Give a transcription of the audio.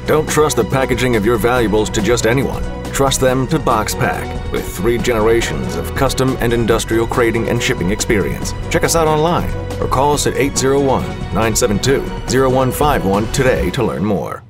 Don't trust the packaging of your valuables to just anyone. Trust them to BoxPack, with 3 generations of custom and industrial crating and shipping experience. Check us out online or call us at 801-972-0151 today to learn more.